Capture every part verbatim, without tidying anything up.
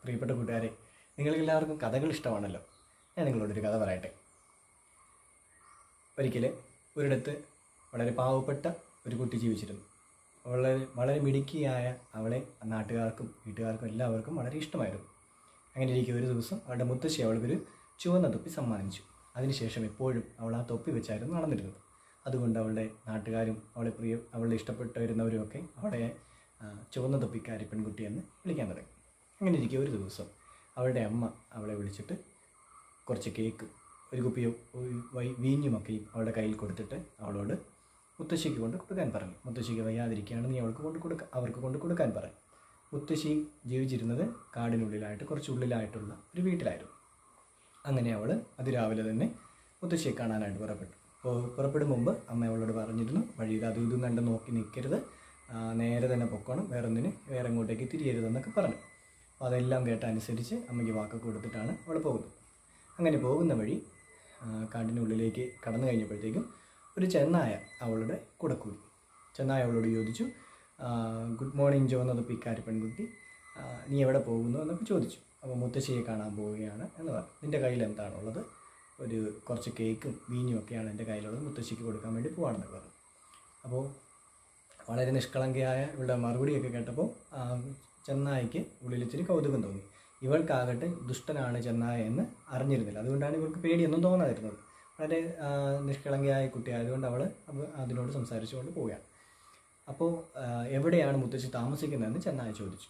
പ്രിയപ്പെട്ട കൂട്ടുകാരെ, നിങ്ങൾക്കെല്ലാവർക്കും കഥകൾ ഇഷ്ടമാണല്ലോ. ഞാൻ നിങ്ങളോടൊരു കഥ പറയട്ടെ. ഒരിക്കൽ ഒരിടത്ത് വളരെ പാവപ്പെട്ട ഒരു കുട്ടി ജീവിച്ചിരുന്നു. വളരെ വളരെ മിടുക്കിയായ അവളെ നാട്ടുകാർക്കും വീട്ടുകാർക്കും എല്ലാവർക്കും വളരെ ഇഷ്ടമായിരുന്നു. അങ്ങനെ ഇരിക്കെ ഒരു ദിവസം അവളുടെ മുത്തശ്ശി അവൾക്കൊരു ചുവന്ന തൊപ്പി സമ്മാനിച്ചു. അതിനുശേഷം എപ്പോഴും അവൾ ആ തൊപ്പി വെച്ചായിരുന്നു നടന്നിരുന്നത്. അതുകൊണ്ട് അവളുടെ നാട്ടുകാരും അവളെ പ്രിയ അവളുടെ ഇഷ്ടപ്പെട്ടിരുന്നവരും ഒക്കെ അവളെ ചുവന്ന തൊപ്പിക്കാരി പെൺകുട്ടി എന്ന് വിളിക്കാൻ തുടങ്ങി. അങ്ങനെ ഇരിക്കെ ഒരു ദിവസം അവളുടെ അമ്മ അവളെ വിളിച്ചിട്ട് കുറച്ച് കേക്കും ഒരു കുപ്പിയോ വീഞ്ഞുമൊക്കെയും അവളുടെ കയ്യിൽ കൊടുത്തിട്ട് അവളോട് മുത്തശ്ശിക്ക് കൊണ്ട് കൊടുക്കാൻ പറഞ്ഞു. മുത്തശ്ശിക്ക് വയ്യാതിരിക്കുകയാണ്, നീ അവൾക്ക് കൊണ്ട് കൊടുക്ക അവർക്ക് കൊണ്ട് കൊടുക്കാൻ പറഞ്ഞു. മുത്തശ്ശി ജീവിച്ചിരുന്നത് കാടിനുള്ളിലായിട്ട് കുറച്ച് ഉള്ളിലായിട്ടുള്ള ഒരു വീട്ടിലായിരുന്നു. അങ്ങനെ അവൾ അതിരാവിലെ തന്നെ മുത്തശ്ശിയെ കാണാനായിട്ട് പുറപ്പെട്ടു. അപ്പോൾ പുറപ്പെടും മുമ്പ് അമ്മ അവളോട് പറഞ്ഞിരുന്നു, വഴിയിൽ അതും ഇതും കണ്ട് നോക്കി നിൽക്കരുത്, നേരെ തന്നെ പൊക്കണം, വേറെ ഒന്നിന് വേറെ എങ്ങോട്ടേക്ക് തിരിയരുതെന്നൊക്കെ പറഞ്ഞു. അപ്പോൾ അതെല്ലാം കേട്ടനുസരിച്ച് അമ്മയ്ക്ക് വാക്കൊക്കെ കൊടുത്തിട്ടാണ് അവൾ പോകുന്നത്. അങ്ങനെ പോകുന്ന വഴി കാടിനുള്ളിലേക്ക് കടന്നു കഴിഞ്ഞപ്പോഴത്തേക്കും ഒരു ചെന്നായ അവളുടെ കൂടെ കൂടി. ചെന്നായ അവളോട് ചോദിച്ചു, ഗുഡ് മോർണിംഗ് ചുവന്ന തൊപ്പിക്കാരി പെൺകുട്ടി, നീ എവിടെ പോകുന്നു എന്നൊക്കെ ചോദിച്ചു. അപ്പോൾ മുത്തശ്ശിയെ കാണാൻ പോവുകയാണ് എന്ന് പറഞ്ഞു. നിൻ്റെ കയ്യിൽ എന്താണുള്ളത്? ഒരു കുറച്ച് കേക്കും വീഞ്ഞും ഒക്കെയാണ് എൻ്റെ കയ്യിലുള്ളത്, മുത്തശ്ശിക്ക് കൊടുക്കാൻ വേണ്ടി പോവാണെന്ന് പറഞ്ഞു. അപ്പോൾ വളരെ നിഷ്കളങ്കയായ ഇവളുടെ മറുപടിയൊക്കെ കേട്ടപ്പോൾ ചെന്നായിക്ക് ഉള്ളിൽ ഇച്ചിരി കൗതുകം തോന്നി. ഇവൾക്കാകട്ടെ ദുഷ്ടനാണ് ചെന്നായ എന്ന് അറിഞ്ഞിരുന്നില്ല. അതുകൊണ്ടാണ് ഇവൾക്ക് പേടിയൊന്നും തോന്നാതിരുന്നത്. വളരെ നിഷ്കളങ്കയായ കുട്ടിയായതുകൊണ്ട് അവൾ അതിനോട് സംസാരിച്ചുകൊണ്ട് പോവുകയാണ്. അപ്പോൾ എവിടെയാണ് മുത്തശ്ശി താമസിക്കുന്നതെന്ന് ചെന്നായ ചോദിച്ചു.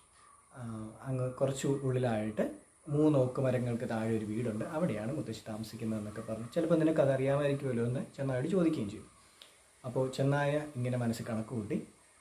അങ്ങ് കുറച്ച് ഉള്ളിലായിട്ട് മൂന്ന് ഓക്ക് മരങ്ങൾക്ക് താഴെ ഒരു വീടുണ്ട്, അവിടെയാണ് മുത്തശ്ശി താമസിക്കുന്നതെന്നൊക്കെ പറഞ്ഞു. ചിലപ്പോൾ നിനക്ക് അത് അറിയാമായിരിക്കുമല്ലോ എന്ന് ചെന്നായോട് ചോദിക്കുകയും ചെയ്തു. അപ്പോൾ ചെന്നായ ഇങ്ങനെ മനസ്സിൽ കണക്ക് കൂട്ടി,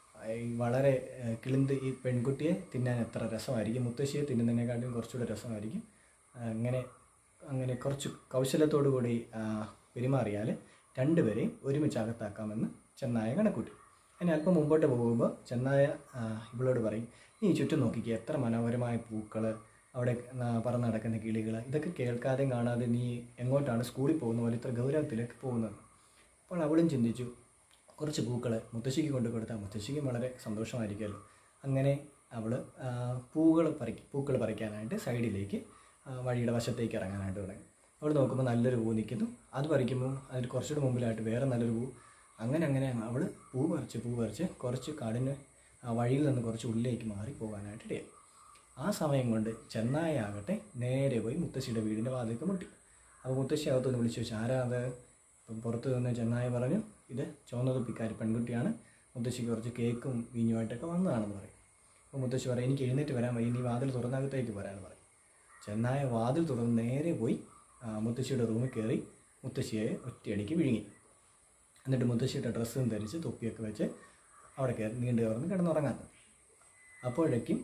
വളരെ കിളിന്ത് ഈ പെൺകുട്ടിയെ തിന്നാൻ എത്ര രസമായിരിക്കും, മുത്തശ്ശിയെ തിന്നുന്നതിനെക്കാട്ടും കുറച്ചുകൂടെ രസമായിരിക്കും, അങ്ങനെ അങ്ങനെ കുറച്ച് കൗശലത്തോടു കൂടി പെരുമാറിയാൽ രണ്ടുപേരെയും ഒരുമിച്ച് അകത്താക്കാമെന്ന് ചെന്നായ കണക്കൂട്ടി. അതിന് അല്പം മുമ്പോട്ട് പോകുമ്പോൾ ചെന്നായ ഇവളോട് പറയും, നീ ചുറ്റും നോക്കിക്കുക, എത്ര മനോഹരമായ പൂക്കൾ, അവിടെ പറന്ന് നടക്കുന്ന കിളികൾ, ഇതൊക്കെ കേൾക്കാതെയും കാണാതെ നീ എങ്ങോട്ടാണ് സ്കൂളിൽ പോകുന്ന പോലെ ഇത്ര ഗൗരവത്തിലേക്ക് പോകുന്നത്? അപ്പോൾ അവളും ചിന്തിച്ചു, കുറച്ച് പൂക്കൾ മുത്തശ്ശിക്ക് കൊണ്ട് കൊടുത്താൽ മുത്തശ്ശിക്കും വളരെ സന്തോഷമായിരിക്കുമല്ലോ. അങ്ങനെ അവൾ പൂക്കൾ പറിക്കും പൂക്കൾ പറിക്കാനായിട്ട് സൈഡിലേക്ക് വഴിയുടെ വശത്തേക്ക് ഇറങ്ങാനായിട്ട് തുടങ്ങി. അവൾ നോക്കുമ്പോൾ നല്ലൊരു പൂ നിൽക്കുന്നു, അത് പറിക്കുമ്പോൾ അതിന് കുറച്ചുകൂടെ മുമ്പിലായിട്ട് വേറെ നല്ലൊരു പൂ. അങ്ങനെ അങ്ങനെ അവൾ പൂ പറിച്ച് പൂ പറിച്ച് കുറച്ച് കാടിന് വഴിയിൽ നിന്ന് കുറച്ച് ഉള്ളിലേക്ക് മാറി പോകാനായിട്ട് ഇടയായി. ആ സമയം കൊണ്ട് ചെന്നായ ആകട്ടെ നേരെ പോയി മുത്തശ്ശിയുടെ വീടിൻ്റെ വാതിലേക്ക് മുട്ടി. അപ്പോൾ മുത്തശ്ശി അകത്തുനിന്ന് വിളിച്ചു ചോദിച്ചു, ആരാ അത്? അപ്പം പുറത്ത് നിന്ന് ചെന്നായ പറഞ്ഞു, ഇത് ചുവന്ന തൊപ്പിക്കാരി പെൺകുട്ടിയാണ്, മുത്തശ്ശിക്ക് കുറച്ച് കേക്കും വീഞ്ഞുമായിട്ടൊക്കെ വന്നതാണെന്ന് പറയും. അപ്പോൾ മുത്തശ്ശി പറയും, എനിക്ക് എഴുന്നേറ്റ് വരാൻ വയ്യ, നീ വാതിൽ തുറന്നകത്തേക്ക് വരാമെന്ന് പറയും. ചെന്നായ വാതിൽ തുറന്ന് നേരെ പോയി മുത്തശ്ശിയുടെ റൂമിൽ കയറി മുത്തശ്ശിയെ ഒറ്റയടിക്ക് വിഴുങ്ങി. എന്നിട്ട് മുത്തശ്ശിയുടെ ഡ്രസ്സും ധരിച്ച് തൊപ്പിയൊക്കെ വെച്ച് അവിടെ കയറി നീണ്ടു കയറുന്ന് കിടന്നുറങ്ങാൻ. അപ്പോഴേക്കും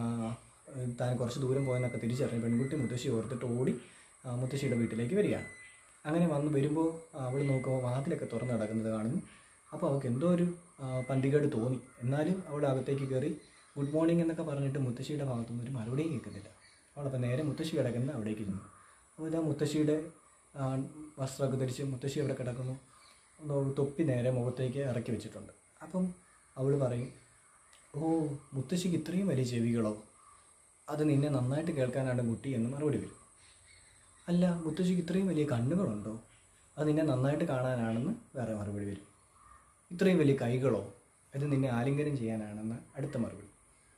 താൻ കുറച്ച് ദൂരം പോയെന്നൊക്കെ തിരിച്ചറിഞ്ഞ് പെൺകുട്ടി മുത്തശ്ശി ഓർത്തിട്ട് ഓടി മുത്തശ്ശിയുടെ വീട്ടിലേക്ക് വരികയാണ്. അങ്ങനെ വന്ന് വരുമ്പോൾ അവൾ നോക്കുമ്പോൾ വാതിലൊക്കെ തുറന്ന് കിടക്കുന്നത് കാണുന്നു. അപ്പോൾ അവൾക്ക് എന്തോ ഒരു പന്തികേട് തോന്നി. എന്നാലും അവൾ അകത്തേക്ക് കയറി ഗുഡ് മോർണിംഗ് എന്നൊക്കെ പറഞ്ഞിട്ട് മുത്തശ്ശിയുടെ ഭാഗത്തുനിന്ന് ഒരു മറുപടിയും കേൾക്കുന്നില്ല. അവളപ്പോൾ നേരെ മുത്തശ്ശി കിടക്കുന്ന അവിടേക്ക് ചെന്നു. അപ്പോൾ ഇതാ മുത്തശ്ശിയുടെ വസ്ത്രമൊക്കെ ധരിച്ച് മുത്തശ്ശി അവിടെ കിടക്കുന്നു, തൊപ്പി നേരെ മുഖത്തേക്ക് ഇറക്കി വെച്ചിട്ടുണ്ട്. അപ്പം അവൾ പറയും, ഓ മുത്തശ്ശിക്ക് ഇത്രയും വലിയ ചെവികളോ, അത് നിന്നെ നന്നായിട്ട് കേൾക്കാനാണ് കുട്ടി എന്ന് മറുപടി വരും. അല്ല, മുത്തശ്ശിക്ക് ഇത്രയും വലിയ കണ്ണുകളുണ്ടോ, അത് നിന്നെ നന്നായിട്ട് കാണാനാണെന്ന് വേറെ മറുപടി വരും. ഇത്രയും വലിയ കൈകളോ, അത് നിന്നെ ആലിംഗനം ചെയ്യാനാണെന്ന് അടുത്ത മറുപടി.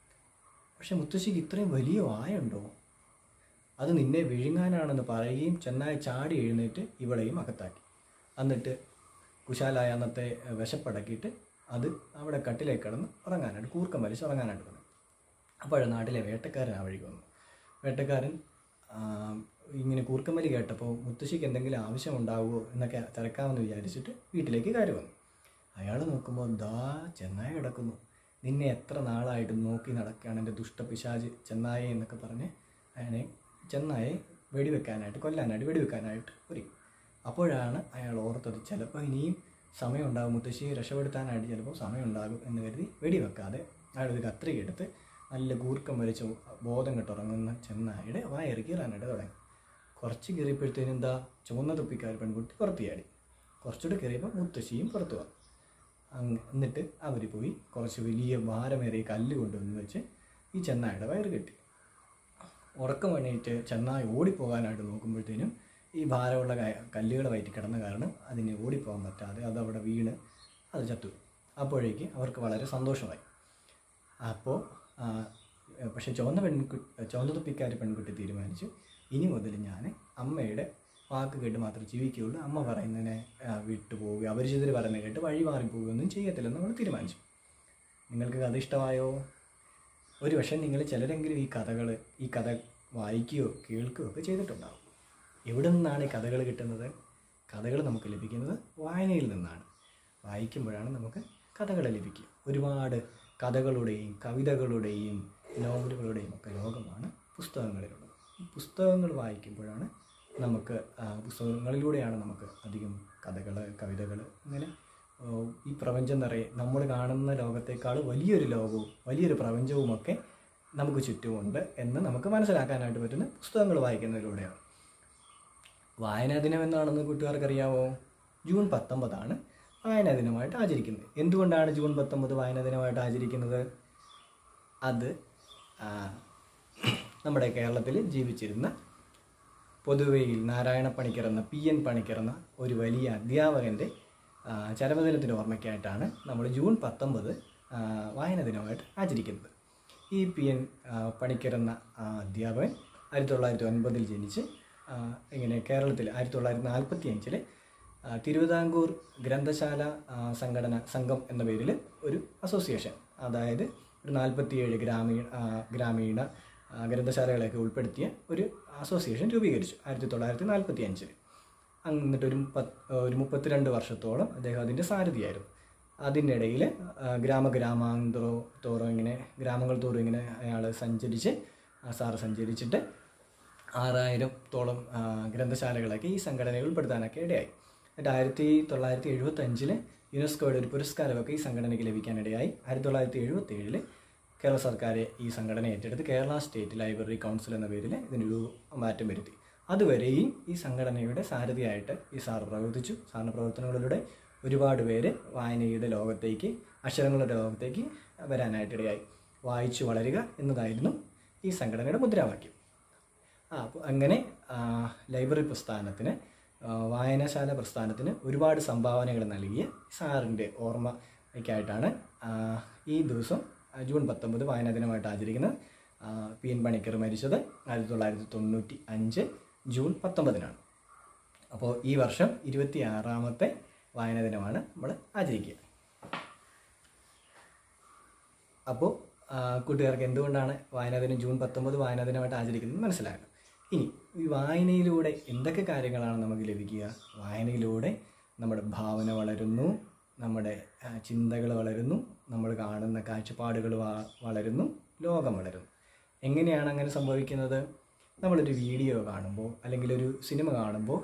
പക്ഷെ മുത്തശ്ശിക്ക് ഇത്രയും വലിയ വായുണ്ടോ, അത് നിന്നെ വിഴുങ്ങാനാണെന്ന് പറയുകയും ചെന്നായ ചാടി എഴുന്നേറ്റ് ഇവളെയും അകത്താക്കി. എന്നിട്ട് കുശാലായ അന്നത്തെ വിശപ്പടക്കിയിട്ട് അത് അവിടെ കട്ടിലേക്ക് കിടന്ന് ഉറങ്ങാനായിട്ട് കൂർക്കം വലിച്ച് ഉറങ്ങാനായിട്ട് തുടങ്ങി. അപ്പോഴാണ് നാട്ടിലെ വേട്ടക്കാരൻ ആ വഴിക്ക് വന്നു. വേട്ടക്കാരൻ ഇങ്ങനെ കൂർക്കമ്പലി കേട്ടപ്പോൾ മുത്തശ്ശിക്ക് എന്തെങ്കിലും ആവശ്യമുണ്ടാവുമോ എന്നൊക്കെ തിരക്കാമെന്ന് വിചാരിച്ചിട്ട് വീട്ടിലേക്ക് കയറി വന്നു. അയാൾ നോക്കുമ്പോൾ ദാ ചെന്നായ കിടക്കുന്നു. നിന്നെ എത്ര നാളായിട്ട് നോക്കി നടക്കുകയാണ് എൻ്റെ ദുഷ്ടപിശാച് ചെന്നായ എന്നൊക്കെ പറഞ്ഞ് അയാളെ ചെന്നായെ വെടിവെക്കാനായിട്ട് കൊല്ലാനായിട്ട് വെടിവെക്കാനായിട്ട് ഒരുങ്ങി. അപ്പോഴാണ് അയാൾ ഓർത്തത്, ചിലപ്പോൾ ഇനിയും സമയമുണ്ടാകും, മുത്തശ്ശിയെ രക്ഷപ്പെടുത്താനായിട്ട് ചിലപ്പോൾ സമയമുണ്ടാകും എന്ന് കരുതി വെടിവെക്കാതെ അയാളൊരു കത്രിക എടുത്ത് നല്ല കൂർക്കം വലിച്ച് ബോധം കെട്ടുറങ്ങുന്ന ചെന്നായുടെ വായറി കീറാനായിട്ട് തുടങ്ങി. കുറച്ച് കയറിയപ്പോഴത്തേനും എന്താ ചുവന്ന തൊപ്പിക്കാരി പെൺകുട്ടി പുറത്ത് ചാടി. കുറച്ചുകൂടെ കയറിയപ്പോൾ മുത്തശ്ശിയും പുറത്തു വന്നു. അങ്ങ് എന്നിട്ട് അവർ പോയി കുറച്ച് വലിയ ഭാരമേറിയ കല്ല് കൊണ്ടുവന്ന് വെച്ച് ഈ ചെന്നായുടെ വയറ് കെട്ടി. ഉറക്കം എണീറ്റ് ചെന്നായി ഓടിപ്പോകാനായിട്ട് നോക്കുമ്പോഴത്തേനും ഈ ഭാരമുള്ള കല്ലുകൾ വയറ്റി കിടന്ന കാരണം അതിന് ഓടിപ്പോകാൻ പറ്റാതെ അതവിടെ വീണ് അത് ചത്തു. അപ്പോഴേക്ക് അവർക്ക് വളരെ സന്തോഷമായി. അപ്പോൾ പക്ഷേ ചുവന്ന പെൺകുട്ടി ചുവന്ന തൊപ്പിക്കാരി പെൺകുട്ടി തീരുമാനിച്ചു, ഇനി മുതൽ ഞാൻ അമ്മയുടെ വാക്ക് കേട്ട് മാത്രമേ ജീവിക്കുകയുള്ളൂ, അമ്മ പറയുന്നതിനെ വിട്ടുപോവുക, അപരിചിതർ പറയുന്നത് കേട്ട് വഴി മാറിപ്പോവുകയൊന്നും ചെയ്യത്തില്ലെന്ന് നമ്മൾ തീരുമാനിച്ചു. നിങ്ങൾക്ക് കഥ ഇഷ്ടമായോ? ഒരു പക്ഷേ നിങ്ങൾ ചിലരെങ്കിലും ഈ കഥകൾ ഈ കഥ വായിക്കുകയോ കേൾക്കുകയോ ഒക്കെ ചെയ്തിട്ടുണ്ടാകും. എവിടെ നിന്നാണ് ഈ കഥകൾ കിട്ടുന്നത്? കഥകൾ നമുക്ക് ലഭിക്കുന്നത് വായനയിൽ നിന്നാണ്. വായിക്കുമ്പോഴാണ് നമുക്ക് കഥകൾ ലഭിക്കുക. ഒരുപാട് കഥകളുടെയും കവിതകളുടെയും നോവലുകളുടെയും ഒക്കെ ലോകമാണ് പുസ്തകങ്ങളിലുള്ളത്. ഈ പുസ്തകങ്ങൾ വായിക്കുമ്പോഴാണ് നമുക്ക് പുസ്തകങ്ങളിലൂടെയാണ് നമുക്ക് അധികം കഥകൾ, കവിതകൾ, അങ്ങനെ ഈ പ്രപഞ്ചം നിറയെ നമ്മൾ കാണുന്ന ലോകത്തേക്കാൾ വലിയൊരു ലോകവും വലിയൊരു പ്രപഞ്ചവുമൊക്കെ നമുക്ക് ചുറ്റുമുണ്ട് എന്ന് നമുക്ക് മനസ്സിലാക്കാനായിട്ട് പറ്റുന്ന പുസ്തകങ്ങൾ വായിക്കുന്നതിലൂടെയാണ്. വായനാ ദിനം എന്നാണെന്ന് കൂട്ടുകാർക്കറിയാമോ? ജൂൺ പത്തൊമ്പതാണ് വായനാ ദിനമായിട്ട് ആചരിക്കുന്നത്. എന്തുകൊണ്ടാണ് ജൂൺ പത്തൊമ്പത് വായനാ ദിനമായിട്ട് ആചരിക്കുന്നത്? അത് നമ്മുടെ കേരളത്തിൽ ജീവിച്ചിരുന്ന പൊതുവെയിൽ നാരായണ പണിക്കർ എന്ന പി എൻ പണിക്കർ എന്ന ഒരു വലിയ അധ്യാപകൻ്റെ ചരമദിനത്തിൻ്റെ ഓർമ്മയ്ക്കായിട്ടാണ് നമ്മൾ ജൂൺ പത്തൊമ്പത് വായനാ ദിനമായിട്ട് ആചരിക്കുന്നത്. ഈ പി എൻ പണിക്കർ എന്ന അധ്യാപകൻ ആയിരത്തി തൊള്ളായിരത്തി ഒൻപതിൽ ജനിച്ച് ഇങ്ങനെ കേരളത്തിൽ ആയിരത്തി തൊള്ളായിരത്തി നാൽപ്പത്തി അഞ്ചിൽ തിരുവിതാംകൂർ ഗ്രന്ഥശാല സംഘടന സംഘം എന്ന പേരിൽ ഒരു അസോസിയേഷൻ, അതായത് ഒരു നാൽപ്പത്തിയേഴ് ഗ്രാമീണ ഗ്രാമീണ ഗ്രന്ഥശാലകളെയൊക്കെ ഉൾപ്പെടുത്തിയ ഒരു അസോസിയേഷൻ രൂപീകരിച്ചു ആയിരത്തി തൊള്ളായിരത്തി നാൽപ്പത്തി അഞ്ചിൽ. എന്നിട്ടൊരു പത്ത് ഒരു മുപ്പത്തിരണ്ട് വർഷത്തോളം അദ്ദേഹം അതിൻ്റെ സാരഥിയായിരുന്നു. അതിനിടയിൽ ഗ്രാമഗ്രാമാന്തരോ തോറും ഇങ്ങനെ ഗ്രാമങ്ങൾ തോറും ഇങ്ങനെ അയാൾ സഞ്ചരിച്ച് സാറ് സഞ്ചരിച്ചിട്ട് ആറായിരത്തോളം ഗ്രന്ഥശാലകളൊക്കെ ഈ സംഘടനയിൽ ഉൾപ്പെടുത്താനൊക്കെ ഇടയായി. എന്നിട്ട് ആയിരത്തി തൊള്ളായിരത്തി എഴുപത്തി അഞ്ചിൽ യുനെസ്കോയുടെ ഒരു പുരസ്കാരമൊക്കെ ഈ സംഘടനയ്ക്ക് ലഭിക്കാനിടയായി. ആയിരത്തി തൊള്ളായിരത്തി എഴുപത്തി ഏഴിൽ കേരള സർക്കാർ ഈ സംഘടന ഏറ്റെടുത്ത് കേരള സ്റ്റേറ്റ് ലൈബ്രറി കൗൺസിൽ എന്ന പേരിൽ ഇതിനൊരു മാറ്റം വരുത്തി. അതുവരെയും ഈ സംഘടനയുടെ സാരഥിയായിട്ട് ഈ സാർ പ്രവർത്തിച്ചു. സാറിൻ്റെ പ്രവർത്തനങ്ങളിലൂടെ ഒരുപാട് പേര് വായനയുടെ ലോകത്തേക്ക്, അക്ഷരങ്ങളുടെ ലോകത്തേക്ക് വരാനായിട്ടിടയായി. വായിച്ചു വളരുക എന്നതായിരുന്നു ഈ സംഘടനയുടെ മുദ്രാവാക്യം. ആ അപ്പോൾ അങ്ങനെ ലൈബ്രറി പ്രസ്ഥാനത്തിന്, വായനശാല പ്രസ്ഥാനത്തിന് ഒരുപാട് സംഭാവനകൾ നൽകിയ സാറിൻ്റെ ഓർമ്മയ്ക്കായിട്ടാണ് ഈ ദിവസം ജൂൺ പത്തൊമ്പത് വായനാ ദിനമായിട്ട് ആചരിക്കുന്നത്. പി എൻ പണിക്കർ മരിച്ചത് ആയിരത്തി തൊള്ളായിരത്തി തൊണ്ണൂറ്റി അഞ്ച് ജൂൺ പത്തൊമ്പതിനാണ്. അപ്പോൾ ഈ വർഷം ഇരുപത്തി ആറാമത്തെ വായനാ ദിനമാണ് നമ്മൾ ആചരിക്കുക. അപ്പോൾ കൂട്ടുകാർക്ക് എന്തുകൊണ്ടാണ് വായനാ ദിനം ജൂൺ പത്തൊമ്പത് വായനാ ദിനമായിട്ട് ആചരിക്കുന്നത് മനസ്സിലാക്കണം. ഇനി ഈ വായനയിലൂടെ എന്തൊക്കെ കാര്യങ്ങളാണ് നമുക്ക് ലഭിക്കുക? വായനയിലൂടെ നമ്മുടെ ഭാവന വളരുന്നു, നമ്മുടെ ചിന്തകൾ വളരുന്നു, നമ്മൾ കാണുന്ന കാഴ്ചപ്പാടുകൾ വളരുന്നു, ലോകം വളരുന്നു. എങ്ങനെയാണ് അങ്ങനെ സംഭവിക്കുന്നത്? നമ്മളൊരു വീഡിയോ കാണുമ്പോൾ അല്ലെങ്കിൽ ഒരു സിനിമ കാണുമ്പോൾ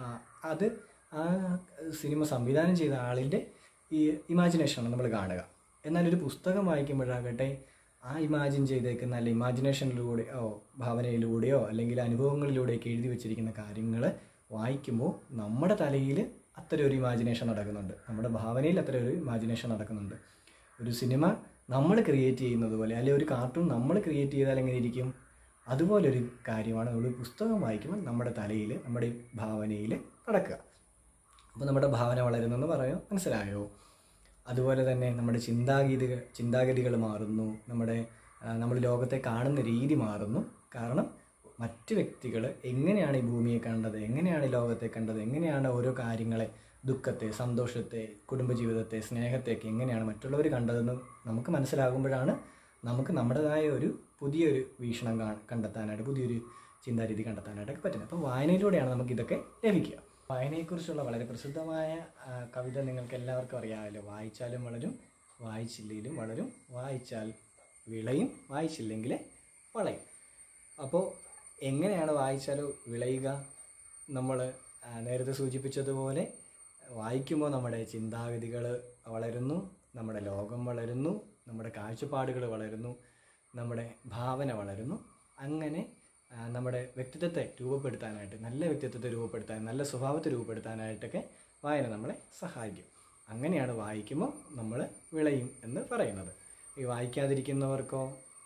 അത് ആ സിനിമ സംവിധാനം ചെയ്ത ആളിൻ്റെ ഈ ഇമാജിനേഷനാണ് നമ്മൾ കാണുക. എന്നാൽ ഒരു പുസ്തകം വായിക്കുമ്പോഴാകട്ടെ ആ ഇമാജിൻ ചെയ്തേക്കുന്ന അല്ല ഇമാജിനേഷനിലൂടെയോ ഭാവനയിലൂടെയോ അല്ലെങ്കിൽ അനുഭവങ്ങളിലൂടെയൊക്കെ എഴുതി വെച്ചിരിക്കുന്ന കാര്യങ്ങൾ വായിക്കുമ്പോൾ നമ്മുടെ തലയിൽ അത്തരം ഒരു ഇമാജിനേഷൻ നടക്കുന്നുണ്ട്, നമ്മുടെ ഭാവനയിൽ അത്തരം ഒരു ഇമാജിനേഷൻ നടക്കുന്നുണ്ട്. ഒരു സിനിമ നമ്മൾ ക്രിയേറ്റ് ചെയ്യുന്നത് പോലെ, അല്ലെങ്കിൽ ഒരു കാർട്ടൂൺ നമ്മൾ ക്രിയേറ്റ് ചെയ്താൽ എങ്ങനെ ഇരിക്കും, അതുപോലൊരു കാര്യമാണ് നമ്മൾ പുസ്തകം വായിക്കുമ്പോൾ നമ്മുടെ തലയിൽ, നമ്മുടെ ഭാവനയിൽ നടക്കുക. അപ്പോൾ നമ്മുടെ ഭാവന വളരുന്നെന്ന് പറയാം, മനസ്സിലായോ? അതുപോലെ തന്നെ നമ്മുടെ ചിന്താഗതികൾ ചിന്താഗതികൾ മാറുന്നു, നമ്മുടെ നമ്മൾ ലോകത്തെ കാണുന്ന രീതി മാറുന്നു. കാരണം മറ്റ് വ്യക്തികൾ എങ്ങനെയാണ് ഈ ഭൂമിയെ കണ്ടത്, എങ്ങനെയാണ് ഈ ലോകത്തെ കണ്ടത്, എങ്ങനെയാണ് ഓരോ കാര്യങ്ങളെ, ദുഃഖത്തെ, സന്തോഷത്തെ, കുടുംബജീവിതത്തെ, സ്നേഹത്തെയൊക്കെ എങ്ങനെയാണ് മറ്റുള്ളവർ കണ്ടതെന്ന് നമുക്ക് മനസ്സിലാകുമ്പോഴാണ് നമുക്ക് നമ്മുടേതായ ഒരു പുതിയൊരു വീക്ഷണം കണ്ടെത്താനായിട്ട്, പുതിയൊരു ചിന്താരീതി കണ്ടെത്താനായിട്ടൊക്കെ പറ്റുന്നത്. അപ്പോൾ വായനയിലൂടെയാണ് നമുക്കിതൊക്കെ ലഭിക്കുക. വായനയെക്കുറിച്ചുള്ള വളരെ പ്രസിദ്ധമായ കവിത നിങ്ങൾക്ക് എല്ലാവർക്കും അറിയാമല്ലോ. വായിച്ചാലും വളരും, വായിച്ചില്ലെങ്കിലും വളരും, വായിച്ചാൽ വിളയും, വായിച്ചില്ലെങ്കിൽ വളയും. അപ്പോൾ എങ്ങനെയാണ് വായിച്ചാൽ വിളയുക? നമ്മൾ നേരത്തെ സൂചിപ്പിച്ചതുപോലെ വായിക്കുമ്പോൾ നമ്മുടെ ചിന്താഗതികൾ വളരുന്നു, നമ്മുടെ ലോകം വളരുന്നു, നമ്മുടെ കാഴ്ചപ്പാടുകൾ വളരുന്നു, നമ്മുടെ ഭാവന വളരുന്നു. അങ്ങനെ നമ്മുടെ വ്യക്തിത്വത്തെ രൂപപ്പെടുത്താനായിട്ട്, നല്ല വ്യക്തിത്വത്തെ രൂപപ്പെടുത്താൻ, നല്ല സ്വഭാവത്തെ രൂപപ്പെടുത്താനായിട്ടൊക്കെ വായന നമ്മളെ സഹായിക്കും. അങ്ങനെയാണ് വായിക്കുമ്പോൾ നമ്മൾ വിളയും എന്ന് പറയുന്നത്. ഈ വായിക്കാതിരിക്കുന്നവർക്കോ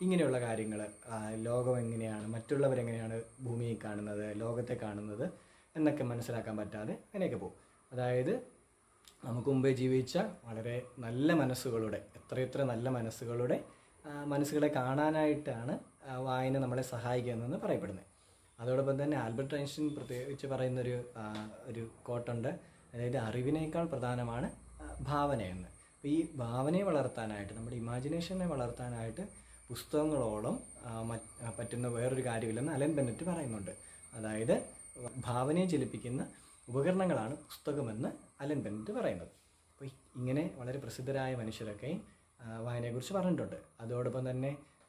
ഇങ്ങനെയുള്ള കാര്യങ്ങൾ, ലോകം എങ്ങനെയാണ്, മറ്റുള്ളവരെങ്ങനെയാണ് ഭൂമിയെ കാണുന്നത്, ലോകത്തെ കാണുന്നത് എന്നൊക്കെ മനസ്സിലാക്കാൻ പറ്റാതെ അങ്ങനെയൊക്കെ പോകും. അതായത് നമുക്ക് മുമ്പേ ജീവിച്ച വളരെ നല്ല മനസ്സുകളുടെ, എത്രയെത്ര നല്ല മനസ്സുകളുടെ മനസ്സുകളെ കാണാനായിട്ടാണ് വായന നമ്മളെ സഹായിക്കുന്നതെന്ന് പറയപ്പെടുന്നത്. അതോടൊപ്പം തന്നെ ആൽബർട്ട് ഐൻസ്റ്റീൻ പ്രത്യേകിച്ച് പറയുന്നൊരു ഒരു കോട്ടുണ്ട്, അതായത് അറിവിനേക്കാൾ പ്രധാനമാണ് ഭാവനയെന്ന്. അപ്പോൾ ഈ ഭാവനയെ വളർത്താനായിട്ട്, നമ്മുടെ ഇമാജിനേഷനെ വളർത്താനായിട്ട് പുസ്തകങ്ങളോളം പറ്റുന്ന വേറൊരു കാര്യമില്ലെന്ന് അലൻ ബെന്നറ്റ് പറയുന്നുണ്ട്. അതായത് ഭാവനയെ ജലിപ്പിക്കുന്ന ഉപകരണങ്ങളാണ് പുസ്തകമെന്ന് അലൻ ബെന്നറ്റ് പറയുന്നത്. അപ്പോൾ ഇങ്ങനെ വളരെ പ്രസിദ്ധരായ മനുഷ്യരൊക്കെ വായനയെക്കുറിച്ച് പറഞ്ഞിട്ടുണ്ട്. അതോടൊപ്പം തന്നെ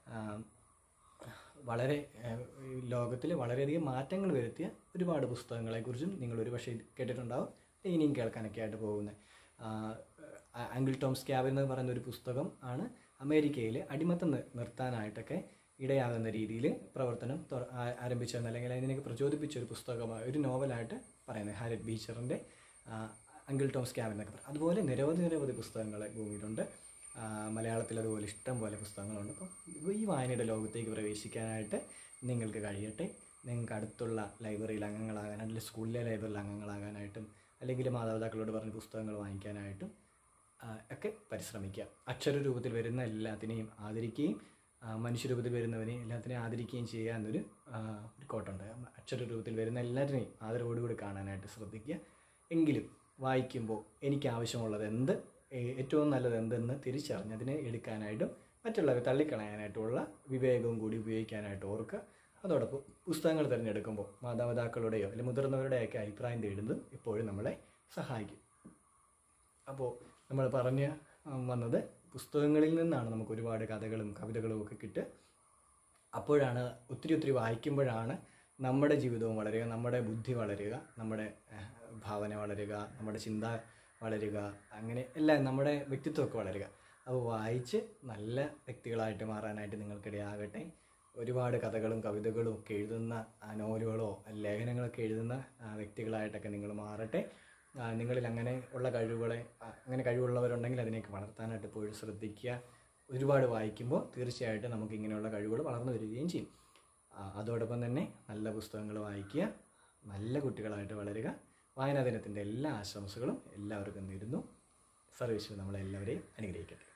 വളരെ ലോകത്തിൽ വളരെയധികം മാറ്റങ്ങൾ വരുത്തിയ ഒരുപാട് പുസ്തകങ്ങളെക്കുറിച്ചും നിങ്ങൾ ഒരു പക്ഷേ കേട്ടിട്ടുണ്ടാവും, ഇനിയും കേൾക്കാനൊക്കെ ആയിട്ട് പോകുന്നത്. അങ്കിൾ ടോം സ്ക്യാബ് എന്ന് പറയുന്ന ഒരു പുസ്തകം ആണ് അമേരിക്കയിൽ അടിമത്തം നിർത്താനായിട്ടൊക്കെ ഇടയാകുന്ന രീതിയിൽ പ്രവർത്തനം ആരംഭിച്ചതെന്ന്, അല്ലെങ്കിൽ അതിനൊക്കെ പ്രചോദിപ്പിച്ച ഒരു പുസ്തകമായ ഒരു നോവലായിട്ട് പറയുന്നത് ഹാരിറ്റ് ബീച്ചറിൻ്റെ അങ്കിൾ ടോം സ്ക്യാബ് എന്നൊക്കെ പറയും. അതുപോലെ നിരവധി നിരവധി പുസ്തകങ്ങൾ ഭൂമിയിലുണ്ട്. മലയാളത്തിൽ അതുപോലെ ഇഷ്ടം പോലെ പുസ്തകങ്ങളുണ്ട്. അപ്പം ഈ വായനയുടെ ലോകത്തേക്ക് പ്രവേശിക്കാനായിട്ട് നിങ്ങൾക്ക് കഴിയട്ടെ. നിങ്ങൾക്ക് അടുത്തുള്ള ലൈബ്രറിയിൽ അംഗങ്ങളാകാൻ, അല്ലെങ്കിൽ സ്കൂളിലെ ലൈബ്രറിയിൽ അംഗങ്ങളാകാനായിട്ടും, അല്ലെങ്കിൽ മാതാപിതാക്കളോട് പറഞ്ഞ് പുസ്തകങ്ങൾ വാങ്ങിക്കാനായിട്ടും ഒക്കെ പരിശ്രമിക്കുക. അക്ഷരരൂപത്തിൽ വരുന്ന എല്ലാത്തിനെയും ആദരിക്കുകയും മനുഷ്യരൂപത്തിൽ വരുന്നവനെയും എല്ലാത്തിനെയും ആദരിക്കുകയും ചെയ്യുക എന്നൊരു ഒരു കോട്ടുണ്ട്. അക്ഷരരൂപത്തിൽ വരുന്ന എല്ലാത്തിനെയും ആദരവോടുകൂടി കാണാനായിട്ട് ശ്രദ്ധിക്കുക. എങ്കിലും വായിക്കുമ്പോൾ എനിക്ക് ആവശ്യമുള്ളത് എന്ത്, ഏറ്റവും നല്ലത് എന്തെന്ന് തിരിച്ചറിഞ്ഞ് അതിനെ എടുക്കാനായിട്ടും മറ്റുള്ളവരെ തള്ളിക്കളയാനായിട്ടുള്ള വിവേകവും കൂടി ഉപയോഗിക്കാനായിട്ട് ഓർക്കുക. അതോടൊപ്പം പുസ്തകങ്ങൾ തിരഞ്ഞെടുക്കുമ്പോൾ മാതാപിതാക്കളുടെയോ അല്ലെങ്കിൽ മുതിർന്നവരുടെയൊക്കെ അഭിപ്രായം തേടുന്നതും എപ്പോഴും നമ്മളെ സഹായിക്കും. അപ്പോൾ നമ്മൾ പറഞ്ഞ് വന്നത് പുസ്തകങ്ങളിൽ നിന്നാണ് നമുക്ക് ഒരുപാട് കഥകളും കവിതകളും ഒക്കെ കിട്ടുക. അപ്പോഴാണ് ഒത്തിരി ഒത്തിരി വായിക്കുമ്പോഴാണ് നമ്മുടെ ജീവിതവും വളരുക, നമ്മുടെ ബുദ്ധി വളരുക, നമ്മുടെ ഭാവന വളരുക, നമ്മുടെ ചിന്ത വളരുക, അങ്ങനെ എല്ലാം നമ്മുടെ വ്യക്തിത്വമൊക്കെ വളരുക. അപ്പോൾ വായിച്ച് നല്ല വ്യക്തികളായിട്ട് മാറാനായിട്ട് നിങ്ങൾക്കിടയാകട്ടെ. ഒരുപാട് കഥകളും കവിതകളും ഒക്കെ എഴുതുന്ന നോവലുകളോ ലേഖനങ്ങളൊക്കെ എഴുതുന്ന വ്യക്തികളായിട്ടൊക്കെ നിങ്ങൾ മാറട്ടെ. നിങ്ങളിൽ അങ്ങനെ ഉള്ള കഴിവുകളെ, അങ്ങനെ കഴിവുള്ളവരുണ്ടെങ്കിൽ അതിനെയൊക്കെ വളർത്താനായിട്ട് എപ്പോഴും ശ്രദ്ധിക്കുക. ഒരുപാട് വായിക്കുമ്പോൾ തീർച്ചയായിട്ടും നമുക്ക് ഇങ്ങനെയുള്ള കഴിവുകൾ വളർന്നു വരികയും ചെയ്യും. അതോടൊപ്പം തന്നെ നല്ല പുസ്തകങ്ങൾ വായിക്കുക, നല്ല കുട്ടികളായിട്ട് വളരുക. വായനാ ദിനത്തിൻ്റെ എല്ലാ ആശംസകളും എല്ലാവർക്കും നേരുന്നു. സർവേശ്വരൻ നമ്മളെല്ലാവരെയും അനുഗ്രഹിക്കട്ടെ.